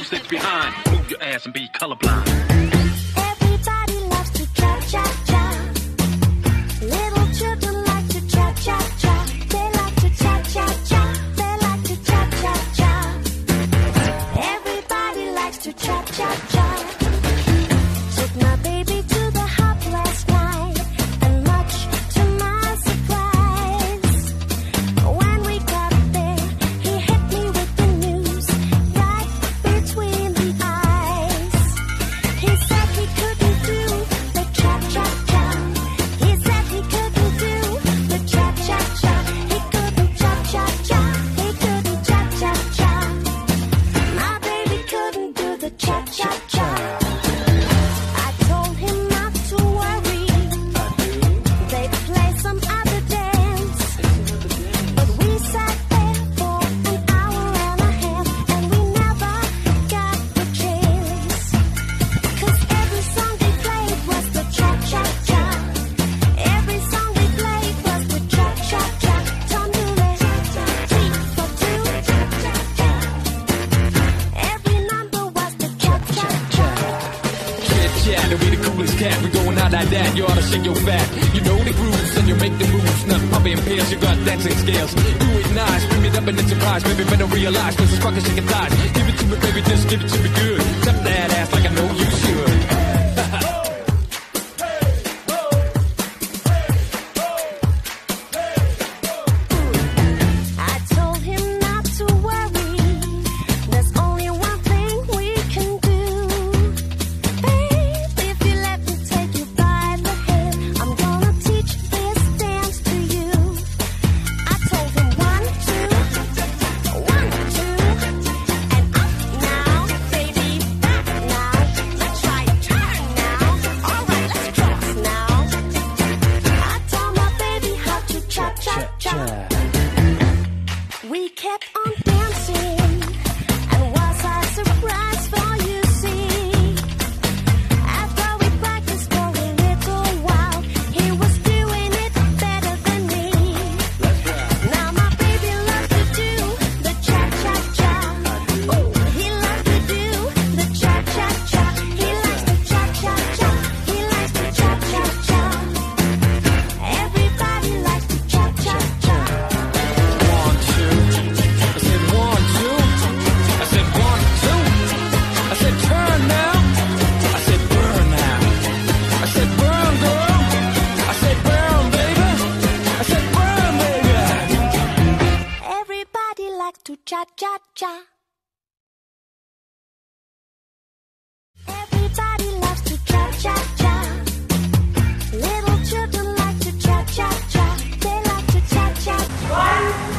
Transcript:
two steps behind. Move your ass and be colorblind. Everybody loves to cha-cha-cha. Little children like to cha-cha-cha. They like to cha-cha-cha. They like to cha-cha-cha. Everybody likes to cha-cha-cha. Took my baby to the hop last night, and much to my surprise, when we got there, he hit me with the news right between the eyes. He said he couldn't do the cha-cha-cha. He said he couldn't do the cha-cha-cha. He couldn't cha-cha-cha. He couldn't cha-cha-cha. My baby couldn't do the cha-cha-cha. I told him not to worry. They'd play some other dance. But we sat there for an hour and a half, and we never got the chance. 'Cause every song they played was the cha-cha-cha. Every song they played was the cha-cha-cha. Tambule, three for two, cha-cha-cha. Every number was the cha-cha-cha. Chit-chat, we the coolest cat. We going out like that, you ought to shake your fat. You know the grooves and you make the moves. Nothing pumping pills, you got dancing skills. Do it nice, bring it up and it's surprise. Baby, better realize this is fucking shaking thighs. Give it to me, baby, just give it to me good. Tap that ass like I know you should. I told him not to worry. There's only one thing we can do. Babe, if you let me take you by the hand, I'm gonna teach this dance to you. I told him 1, 2, 1, 2, and up now, baby, back now. Let's try a turn now. All right, let's cross now. I told my baby how to cha-cha-cha. We kept on dancing, and was I surprised for you see? After we practiced for a little while, he was doing it better than me. Now my baby loves to do the cha-cha-cha. Ooh, he loves to do the cha-cha-cha. He likes the cha-cha-cha. He likes the cha-cha-cha. Everybody likes the cha-cha-cha. 1, 2. I said 1, 2. I said 1, 2. I said turn now. I said burn now. I said burn, girl. I said burn, baby. I said burn, baby. Everybody likes to cha-cha-cha. Everybody loves to cha-cha-cha. Little children like to cha-cha-cha. They like to cha-cha-cha.